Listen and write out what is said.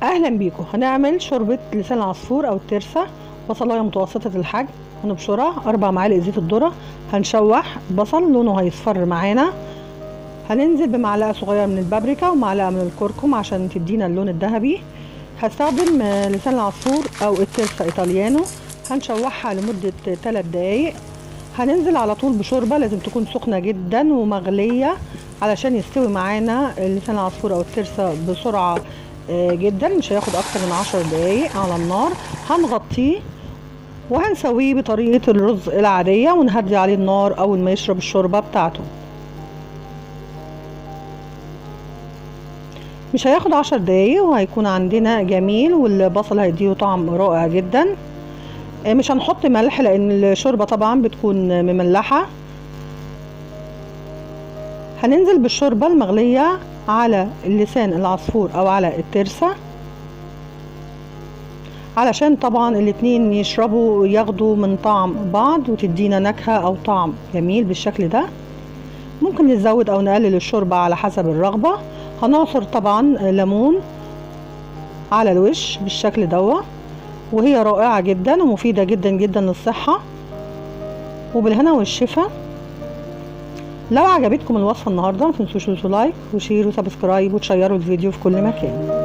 اهلا بيكم. هنعمل شوربه لسان العصفور او الترسه. بصلايه متوسطه الحجم هنبشرها، 4 معالق زيت الذره. هنشوح بصل لونه هيصفر معانا. هننزل بمعلقه صغيره من البابريكا ومعلقه من الكركم عشان تدينا اللون الذهبي. هستخدم لسان العصفور او الترسه ايطاليانو. هنشوحها لمده 3 دقايق. هننزل على طول بشوربه لازم تكون سخنه جدا ومغليه علشان يستوي معانا لسان العصفور او الترسه بسرعه جدا، مش هياخد اكتر من 10 دقايق على النار. هنغطيه وهنسويه بطريقه الرز العاديه ونهدي عليه النار اول ما يشرب الشوربه بتاعته. مش هياخد 10 دقايق وهيكون عندنا جميل، والبصل هيديه طعم رائع جدا. مش هنحط ملح لان الشوربه طبعا بتكون مملحه. هننزل بالشوربه المغليه على اللسان العصفور او على الترسه علشان طبعا الاتنين يشربوا وياخدوا من طعم بعض وتدينا نكهه او طعم جميل بالشكل ده. ممكن نزود او نقلل الشوربه على حسب الرغبه. هنعصر طبعا ليمون على الوش بالشكل ده، وهي رائعه جدا ومفيده جدا جدا للصحه. وبالهنا والشفا. لو عجبتكم الوصفه النهارده ما تنسوش لايك وشير وسبسكرايب وتشيروا الفيديو في كل مكان.